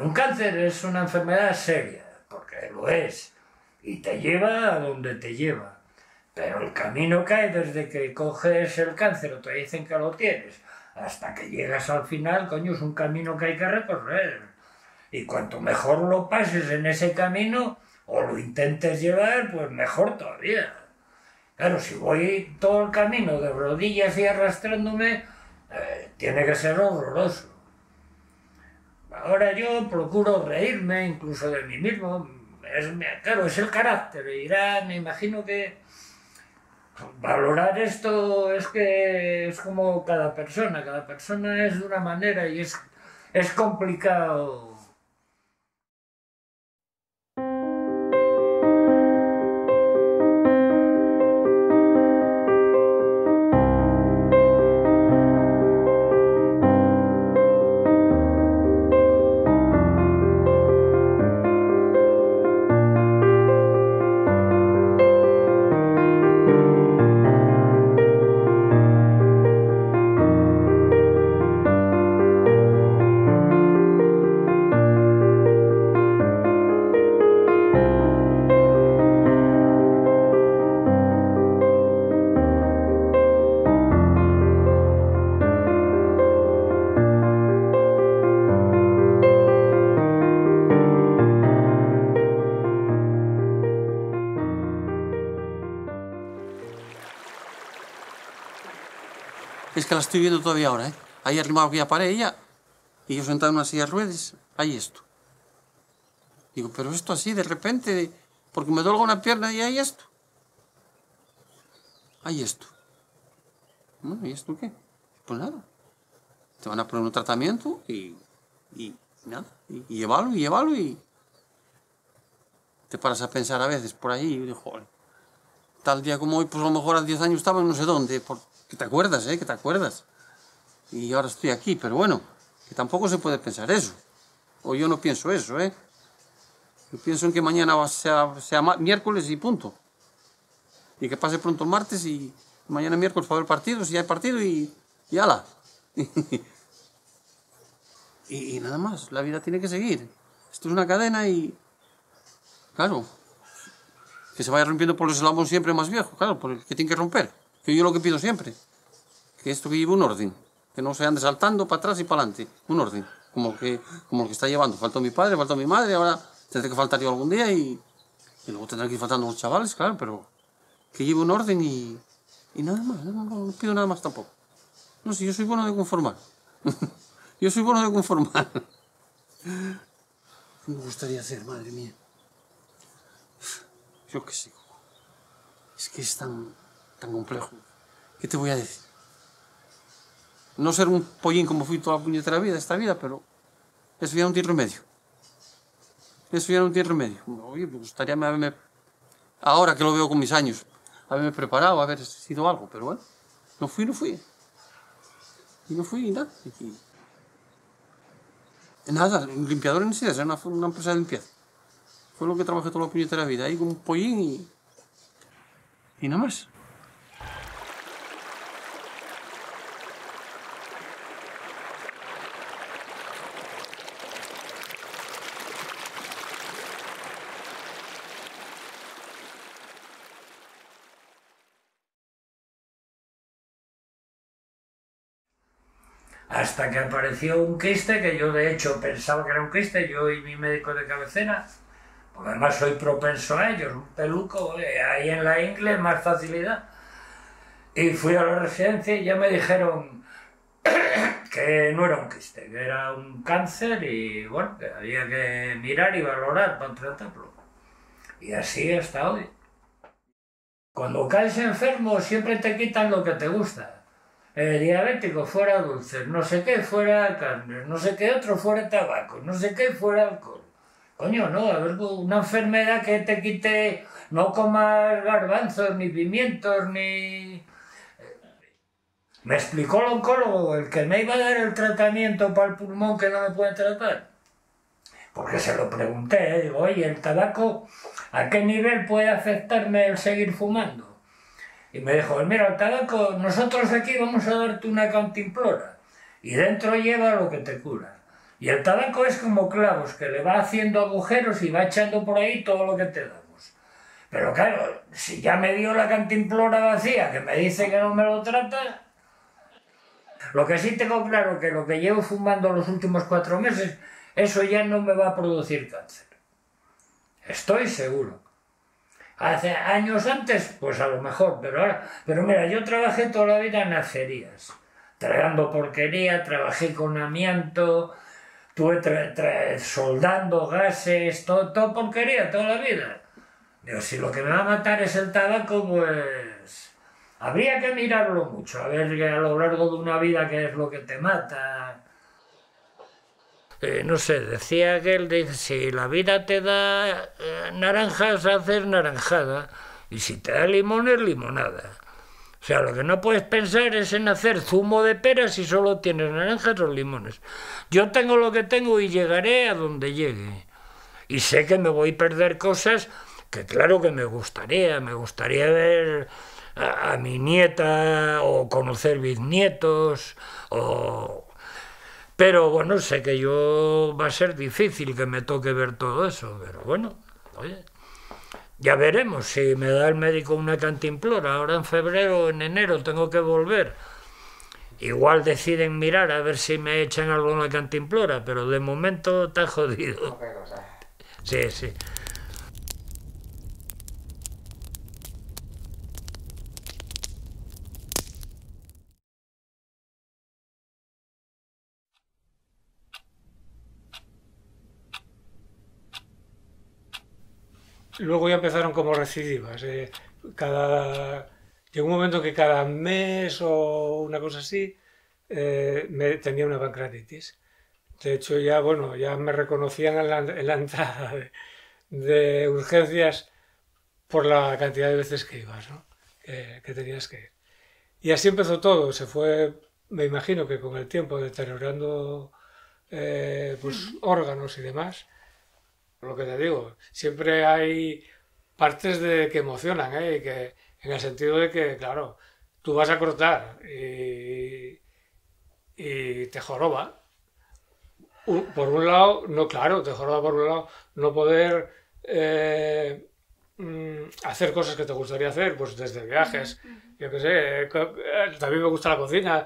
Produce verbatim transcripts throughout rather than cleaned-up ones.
un cáncer es una enfermedad seria, porque lo es, y te lleva a donde te lleva. Pero el camino que hay desde que coges el cáncer o te dicen que lo tienes, hasta que llegas al final, coño, es un camino que hay que recorrer. Y cuanto mejor lo pases en ese camino, o lo intentes llevar, pues mejor todavía. Claro, si voy todo el camino de rodillas y arrastrándome, eh, tiene que ser horroroso. Ahora yo procuro reírme incluso de mí mismo. Es, claro, es el carácter. Irá, me imagino que valorar esto es que es como cada persona. Cada persona es de una manera y es, es complicado. Es que la estoy viendo todavía ahora, ¿eh? Ahí arrimado aquí a pared ella, y yo sentado en una silla de ruedas, ahí esto. Digo, pero esto así, de repente, porque me dolga una pierna y ahí esto. Ahí esto. ¿No? ¿Y esto qué? Pues nada. Te van a poner un tratamiento y... y nada. Y, y llevarlo, y llevarlo y... Te paras a pensar a veces por ahí y digo, joder, tal día como hoy, pues a lo mejor a diez años estaba en no sé dónde, por... que te acuerdas, ¿eh? Que te acuerdas. Y ahora estoy aquí, pero bueno, que tampoco se puede pensar eso. O yo no pienso eso, ¿eh? Yo pienso en que mañana sea, sea miércoles y punto. Y que pase pronto el martes y mañana miércoles para ver partidos, si hay partido y... y ala. y, y nada más, la vida tiene que seguir. Esto es una cadena y... Claro, que se vaya rompiendo por el eslabón siempre más viejo, claro, por el que tiene que romper. Que yo lo que pido siempre, que esto que lleve un orden, que no se ande saltando para atrás y para adelante, un orden, como que, como el que está llevando. Faltó mi padre, faltó mi madre, ahora tendré que faltar yo algún día y, y luego tendré que ir faltando los chavales, claro, pero que lleve un orden y, y nada más, no, no, no pido nada más tampoco. No sé, yo soy bueno de conformar. Yo soy bueno de conformar. ¿Qué me gustaría hacer, madre mía? Yo qué sé. Es que es tan, tan complejo. ¿Qué te voy a decir? No ser un pollín como fui toda la puñetera vida, esta vida, pero eso ya no tiene remedio. Eso ya no tiene remedio. Oye, me gustaría haberme, ahora que lo veo con mis años, haberme preparado, haber sido algo, pero bueno, no fui, no fui. Y no fui, y nada. Y, nada, un limpiador en sí, era una, una empresa de limpieza. Fue lo que trabajé toda la puñetera vida, ahí con un pollín y... y nada más. Hasta que apareció un quiste, que yo de hecho pensaba que era un quiste, yo y mi médico de cabecera, porque además soy propenso a ellos, un peluco, eh, ahí en la ingle, más facilidad. Y fui a la residencia y ya me dijeron que no era un quiste, que era un cáncer y bueno, que había que mirar y valorar para tratarlo. Y así hasta hoy. Cuando caes enfermo siempre te quitan lo que te gusta. Eh, diabético fuera dulces, no sé qué fuera carnes, no sé qué otro fuera tabaco, no sé qué fuera alcohol. Coño, no, a ver, una enfermedad que te quite, no comas garbanzos, ni pimientos, ni... Me explicó el oncólogo, el que me iba a dar el tratamiento para el pulmón que no me puede tratar. Porque se lo pregunté, ¿eh? Digo, oye, ¿el tabaco a qué nivel puede afectarme el seguir fumando? Y me dijo, mira, el tabaco, nosotros aquí vamos a darte una cantimplora y dentro lleva lo que te cura. Y el tabaco es como clavos, que le va haciendo agujeros y va echando por ahí todo lo que te damos. Pero claro, si ya me dio la cantimplora vacía, que me dice que no me lo trata... Lo que sí tengo claro que lo que llevo fumando los últimos cuatro meses, eso ya no me va a producir cáncer. Estoy seguro. Hace años antes, pues a lo mejor, pero ahora... Pero mira, yo trabajé toda la vida en acerías, tragando porquería, trabajé con amianto, estuve tra tra soldando gases, todo, todo porquería, toda la vida. Digo, si lo que me va a matar es el tabaco, pues... Habría que mirarlo mucho, a ver a lo largo de una vida qué es lo que te mata. Eh, no sé, decía que él dice, si la vida te da eh, naranjas, haces naranjada, y si te da limones, limonada. O sea, lo que no puedes pensar es en hacer zumo de peras si solo tienes naranjas o limones. Yo tengo lo que tengo y llegaré a donde llegue. Y sé que me voy a perder cosas que claro que me gustaría, me gustaría ver... A, a mi nieta o conocer bisnietos o... pero bueno, sé que yo va a ser difícil que me toque ver todo eso, pero bueno, oye, ya veremos si me da el médico una cantimplora. Ahora en febrero o en enero tengo que volver, igual deciden mirar a ver si me echan algo en la cantimplora, pero de momento está jodido. Sí, sí. Luego ya empezaron como recidivas. Eh, cada, llegó un momento que cada mes o una cosa así eh, me, tenía una pancreatitis. De hecho, ya, bueno, ya me reconocían en la, en la entrada de, de urgencias por la cantidad de veces que ibas, ¿no? Que, que tenías que ir. Y así empezó todo. Se fue, me imagino que con el tiempo, deteriorando eh, pues, órganos y demás. Lo que te digo, siempre hay partes de que emocionan, ¿eh? Y que, en el sentido de que, claro, tú vas a cortar y, y te joroba. Un- por un lado, no, claro, te joroba por un lado no poder eh, mm, hacer cosas que te gustaría hacer, pues desde viajes, yo qué sé, co- eh, también me gusta la cocina,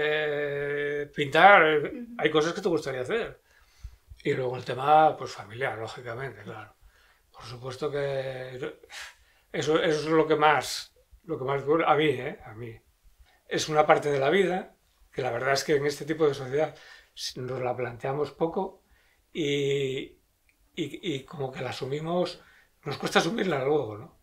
eh, pintar, eh, hay cosas que te gustaría hacer. Y luego el tema, pues familiar, lógicamente, claro. Por supuesto que eso, eso es lo que más, lo que más duele a mí, ¿eh? A mí. Es una parte de la vida que la verdad es que en este tipo de sociedad nos la planteamos poco y, y, y como que la asumimos, nos cuesta asumirla luego, ¿no?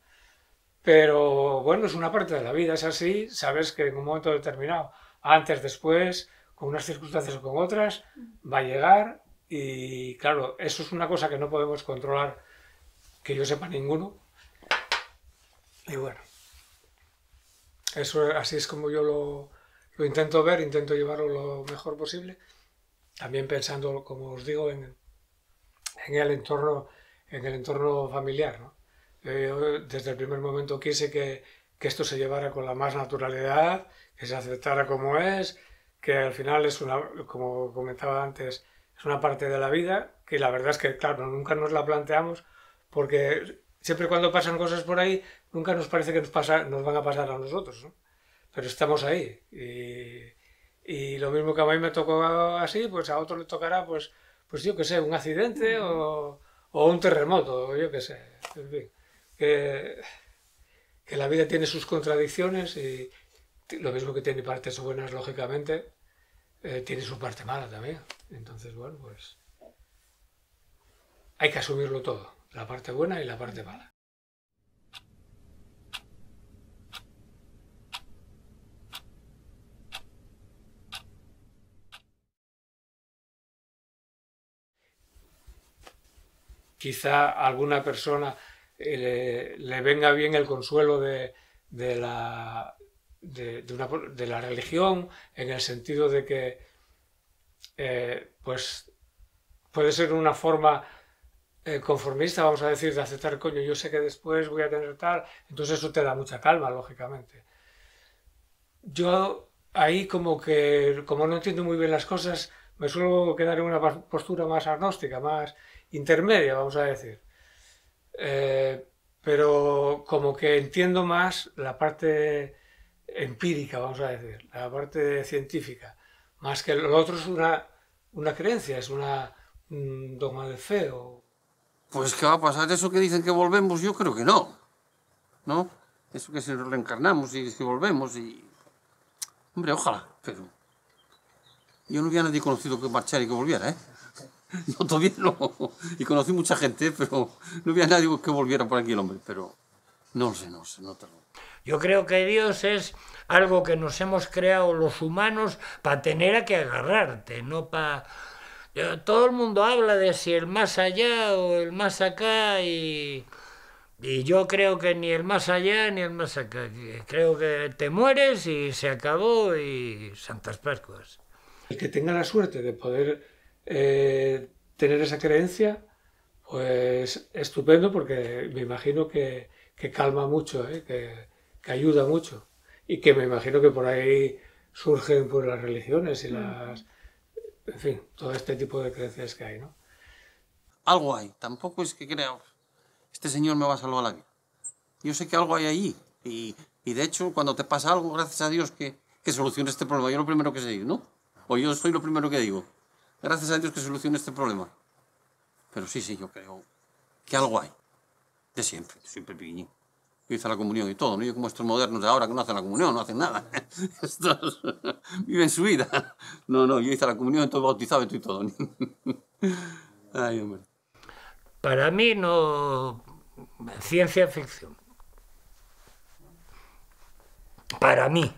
Pero bueno, es una parte de la vida, es así, sabes que en un momento determinado, antes, después, con unas circunstancias o con otras, va a llegar y claro, eso es una cosa que no podemos controlar, que yo sepa ninguno. Y bueno, eso así es como yo lo, lo intento ver, intento llevarlo lo mejor posible, también pensando, como os digo, en, en el entorno, en el entorno familiar, ¿no? Yo desde el primer momento quise que, que esto se llevara con la más naturalidad, que se aceptara como es, que al final es una, como comentaba antes, es una parte de la vida, que la verdad es que, claro, nunca nos la planteamos, porque siempre cuando pasan cosas por ahí, nunca nos parece que nos, pasa, nos van a pasar a nosotros, ¿no? Pero estamos ahí. Y, y lo mismo que a mí me tocó así, pues a otro le tocará, pues, pues yo qué sé, un accidente o, o un terremoto, yo qué sé. En fin, que, que la vida tiene sus contradicciones y lo mismo que tiene partes buenas, lógicamente, eh, tiene su parte mala también. Entonces, bueno, pues hay que asumirlo todo, la parte buena y la parte mala. Quizá a alguna persona eh, le, le venga bien el consuelo de, de la, de, de una- de la religión, en el sentido de que eh, pues puede ser una forma eh, conformista, vamos a decir, de aceptar, coño, yo sé que después voy a tener tal, entonces eso te da mucha calma, lógicamente. Yo ahí como que, como no entiendo muy bien las cosas, me suelo quedar en una postura más agnóstica, más intermedia, vamos a decir. Eh, pero como que entiendo más la parte empírica, vamos a decir, la parte científica, más que lo otro es una, una creencia, es una, un dogma de fe. O... Pues ¿qué va a pasar? Eso que dicen que volvemos, yo creo que no, ¿no? Eso que si nos reencarnamos y que volvemos y... Hombre, ojalá, pero... Yo no había nadie conocido que marchara y que volviera, ¿eh? Yo todavía no. Y conocí mucha gente, pero no había nadie que volviera por aquí el hombre, pero... No sé, no sé, no te lo... Yo creo que Dios es algo que nos hemos creado los humanos para tener a que agarrarte, no para... Todo el mundo habla de si el más allá o el más acá y... Y yo creo que ni el más allá ni el más acá. Creo que te mueres y se acabó y santas pascuas. El que tenga la suerte de poder eh, tener esa creencia, pues estupendo, porque me imagino que, que calma mucho, ¿eh? que, que ayuda mucho. Y que me imagino que por ahí surgen pues, las religiones y las... En fin, todo este tipo de creencias que hay, ¿no? Algo hay. Tampoco es que creo... Este señor me va a salvar la vida. Yo sé que algo hay allí. Y, y de hecho, cuando te pasa algo, gracias a Dios que, que solucione este problema. Yo lo primero que sé, ¿no? O yo soy lo primero que digo. Gracias a Dios que solucione este problema. Pero sí, sí, yo creo que algo hay. De siempre, siempre pequeñín. Yo hice la comunión y todo, ¿no? Yo como estos modernos de ahora que no hacen la comunión, no hacen nada. Estos viven su vida. No, no, yo hice la comunión, estoy bautizado y todo. Ay, hombre. Para mí no... Ciencia ficción. Para mí.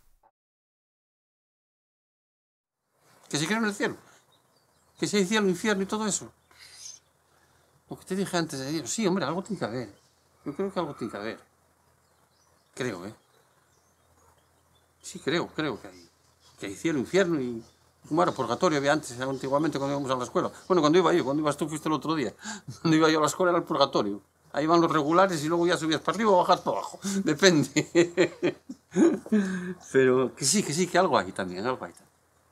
Que se cree en el cielo. Que si hay cielo, infierno y todo eso. Lo que te dije antes de Dios. Sí, hombre, algo tiene que haber. Yo creo que algo tiene que haber. Creo, ¿eh? Sí, creo, creo que hay. Que hay cielo, infierno y... Bueno, purgatorio había antes, antiguamente, cuando íbamos a la escuela. Bueno, cuando iba yo, cuando ibas tú, fuiste el otro día. Cuando iba yo a la escuela era el purgatorio. Ahí van los regulares y luego ya subías para arriba o bajas para abajo. Depende. Pero que sí, que sí, que algo hay también, algo hay también.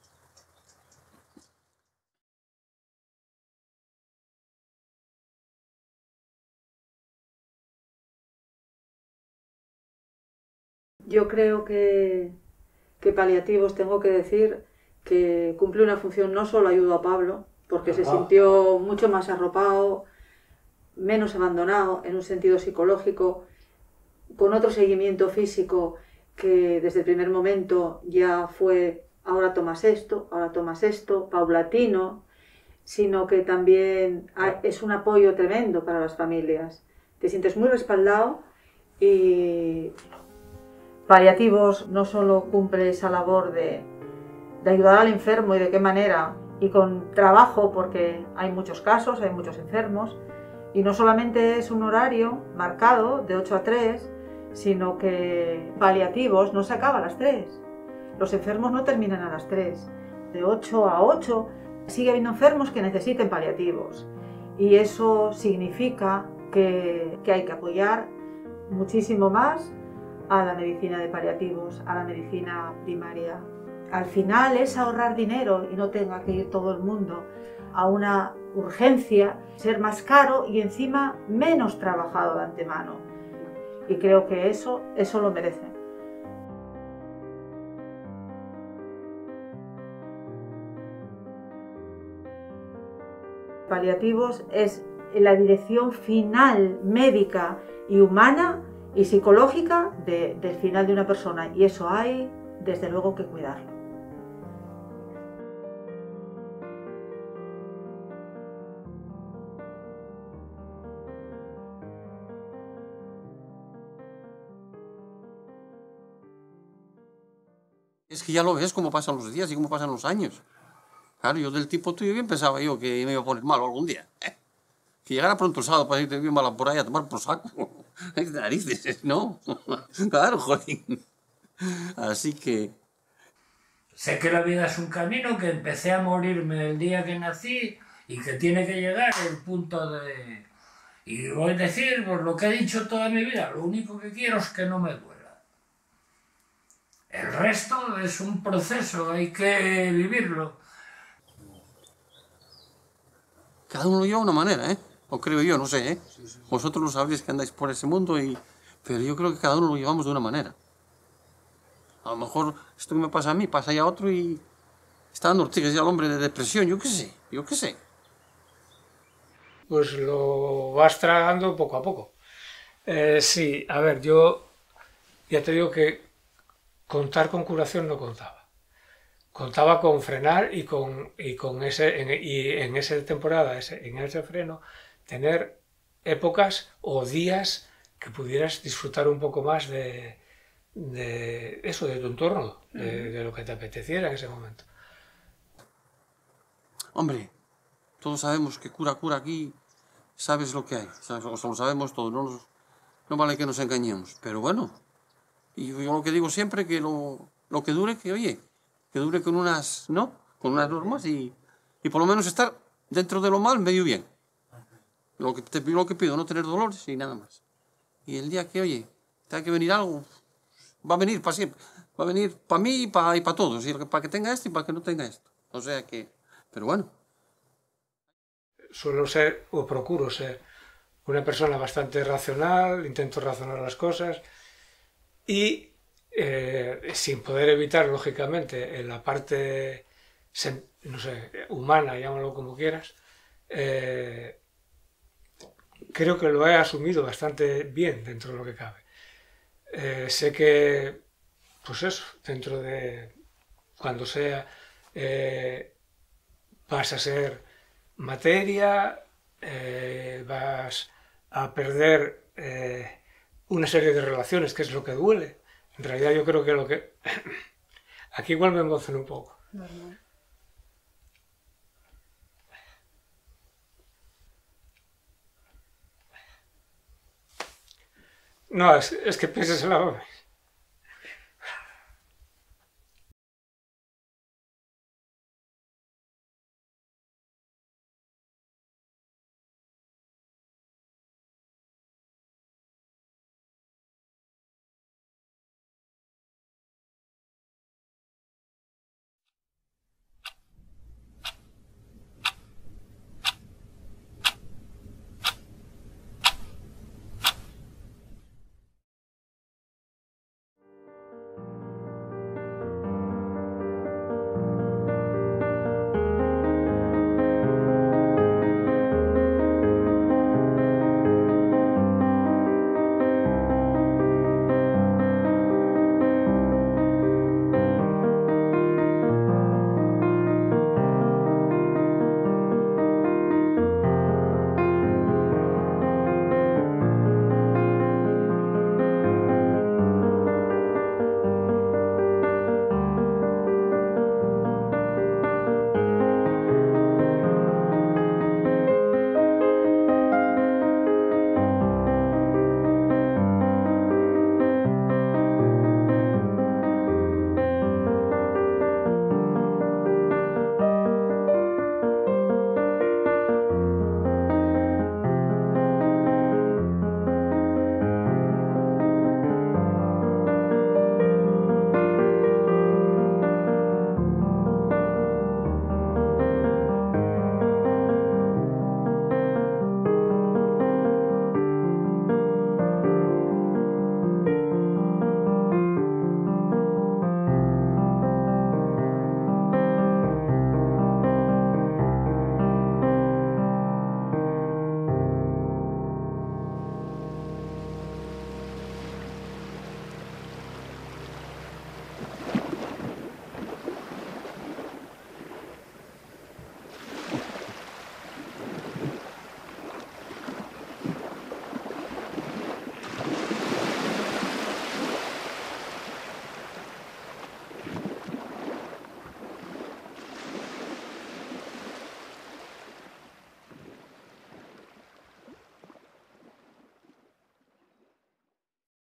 Yo creo que, que paliativos, tengo que decir, que cumple una función, no solo ayudó a Pablo, porque se sintió mucho más arropado, menos abandonado en un sentido psicológico, con otro seguimiento físico que desde el primer momento ya fue ahora tomas esto, ahora tomas esto, paulatino, sino que también es un apoyo tremendo para las familias. Te sientes muy respaldado y paliativos no solo cumple esa labor de, de ayudar al enfermo y de qué manera, y con trabajo, porque hay muchos casos, hay muchos enfermos, y no solamente es un horario marcado de ocho a tres, sino que paliativos no se acaba a las tres. Los enfermos no terminan a las tres. De ocho a ocho sigue habiendo enfermos que necesiten paliativos. Y eso significa que, que hay que apoyar muchísimo más a la medicina de paliativos, a la medicina primaria. Al final es ahorrar dinero y no tenga que ir todo el mundo a una urgencia, ser más caro y encima menos trabajado de antemano. Y creo que eso, eso lo merece. Paliativos es la dirección final médica y humana y psicológica de, del final de una persona, y eso hay desde luego que cuidarlo. Es que ya lo ves cómo pasan los días y cómo pasan los años. Claro, yo del tipo tuyo bien pensaba yo que me iba a poner malo algún día. ¿Eh? Que llegara pronto el sábado para irte bien mala por ahí a tomar por saco. Hay narices, ¿no? Claro, joder. Así que... Sé que la vida es un camino, que empecé a morirme el día que nací y que tiene que llegar el punto de... Y voy a decir, pues lo que he dicho toda mi vida, lo único que quiero es que no me duela. El resto es un proceso, hay que vivirlo. cada uno lo lleva de una manera, ¿eh? O creo yo, no sé, ¿eh? Vosotros lo sabréis que andáis por ese mundo, y, pero yo creo que cada uno lo llevamos de una manera. A lo mejor esto que me pasa a mí, pasa ya a otro y está dando ortigas ya al hombre de depresión, yo qué sé, yo qué sé. Pues lo vas tragando poco a poco. Eh, sí, a ver, yo ya te digo que contar con curación no contaba. Contaba con frenar y con, y con ese, en, y en esa temporada, ese, en ese freno, tener épocas o días que pudieras disfrutar un poco más de, de eso, de tu entorno, de, de lo que te apeteciera en ese momento. Hombre, todos sabemos que cura, cura aquí, sabes lo que hay, sabes, o sea, lo sabemos todos, no, nos, no vale que nos engañemos, pero bueno, y yo lo que digo siempre, que lo, lo que dure, que oye, que dure con unas, ¿no? Con unas normas y, y por lo menos estar dentro de lo mal medio bien. Lo que, te, lo que pido, no tener dolores y nada más. Y el día que, oye, tenga que venir algo, va a venir para siempre, va a venir para mí y para y para todos, y para que tenga esto y para que no tenga esto. O sea que, pero bueno. Suelo ser, o procuro ser, una persona bastante racional, intento razonar las cosas y eh, sin poder evitar, lógicamente, en la parte, no sé, humana, llámalo como quieras, eh, creo que lo he asumido bastante bien dentro de lo que cabe. Eh, sé que, pues eso, dentro de cuando sea, eh, vas a ser materia, eh, vas a perder eh, una serie de relaciones, que es lo que duele. En realidad yo creo que lo que... Aquí igual me emociono un poco. Normal. No, es, es que piensas en la...